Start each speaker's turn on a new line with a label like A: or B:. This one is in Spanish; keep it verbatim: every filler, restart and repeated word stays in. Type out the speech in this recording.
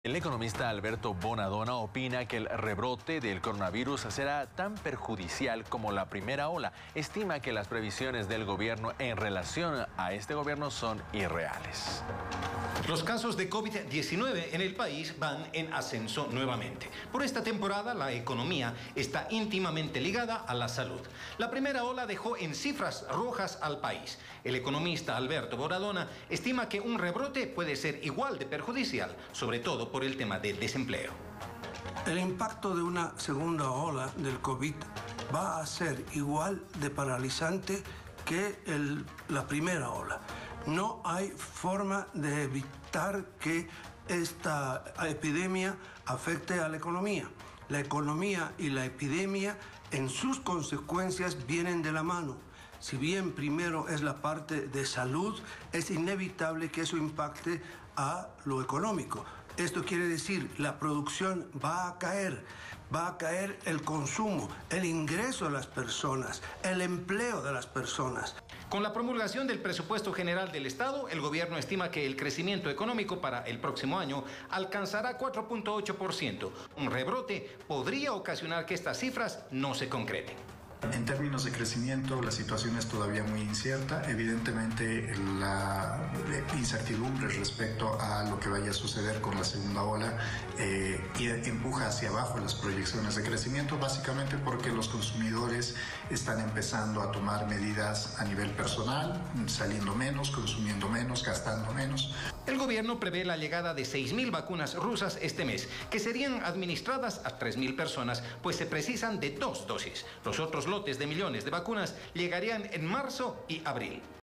A: El economista Alberto Bonadona opina que el rebrote del coronavirus será tan perjudicial como la primera ola. Estima que las previsiones del gobierno en relación a este gobierno son irreales.
B: Los casos de COVID diecinueve en el país van en ascenso nuevamente. Por esta temporada, la economía está íntimamente ligada a la salud. La primera ola dejó en cifras rojas al país. El economista Alberto Bonadona estima que un rebrote puede ser igual de perjudicial, sobre todo por el tema del desempleo.
C: El impacto de una segunda ola del COVID va a ser igual de paralizante que el, la primera ola. No hay forma de evitar que esta epidemia afecte a la economía. La economía y la epidemia en sus consecuencias vienen de la mano. Si bien primero es la parte de salud, es inevitable que eso impacte a lo económico. Esto quiere decir, la producción va a caer, va a caer el consumo, el ingreso de las personas, el empleo de las personas.
B: Con la promulgación del presupuesto general del Estado, el gobierno estima que el crecimiento económico para el próximo año alcanzará cuatro punto ocho por ciento. Un rebrote podría ocasionar que estas cifras no se concreten.
D: En términos de crecimiento, la situación es todavía muy incierta. Evidentemente, la incertidumbre respecto a lo que vaya a suceder con la segunda ola eh, empuja hacia abajo las proyecciones de crecimiento, básicamente porque los consumidores están empezando a tomar medidas a nivel personal, saliendo menos, consumiendo menos, gastando menos.
B: El gobierno prevé la llegada de seis mil vacunas rusas este mes, que serían administradas a tres mil personas, pues se precisan de dos dosis. Los otros lotes de millones de vacunas llegarían en marzo y abril.